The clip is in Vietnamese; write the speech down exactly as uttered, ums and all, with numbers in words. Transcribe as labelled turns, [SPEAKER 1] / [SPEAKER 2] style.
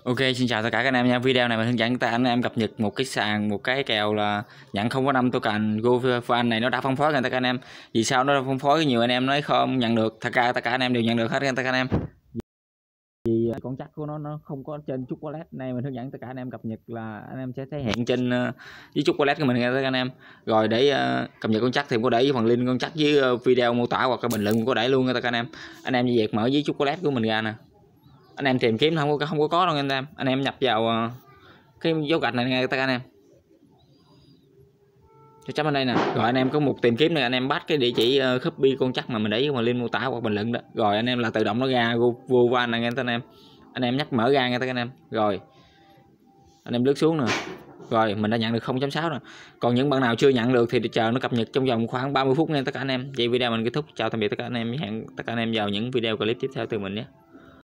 [SPEAKER 1] Ok, xin chào tất cả các anh em nha. Video này mình hướng dẫn tất cả anh em cập nhật một cái sàn, một cái kèo là nhận không có năm token GoFund này nó đã phân phối rồi tất cả anh em. Vì sao nó phân phối nhiều anh em nói không nhận được, thật ra tất cả anh em đều nhận được hết tất cả anh em. Vì con chắc của nó nó không có trên chocolate, này mình hướng dẫn tất cả anh em cập nhật là anh em sẽ thể hiện trên uh, với chocolate của mình nha tất cả anh em. Rồi để uh, cập nhật con chắc thì có để với phần link con chắc với uh, video mô tả hoặc là bình luận có để luôn nha tất cả anh em. Anh em chỉ việc mở với chocolate của mình ra nè. Anh em tìm kiếm không có không có có đâu anh em. Anh em nhập vào cái dấu gạch này ngay tất cả anh em. Cho chấm bên đây nè. Rồi anh em có một tìm kiếm này, anh em bắt cái địa chỉ uh, copy con chắc mà mình để mà link mô tả hoặc bình luận đó. Rồi anh em là tự động nó ra vô van này nghe tất anh em. Anh em nhắc mở ra nghe tất anh em. Rồi anh em lướt xuống nè. Rồi mình đã nhận được không chấm sáu nè. Còn những bạn nào chưa nhận được thì chờ nó cập nhật trong vòng khoảng ba mươi phút nha tất cả anh em. Vậy video mình kết thúc. Chào tạm biệt tất cả anh em, hẹn tất cả anh em vào những video clip tiếp theo từ mình nhé.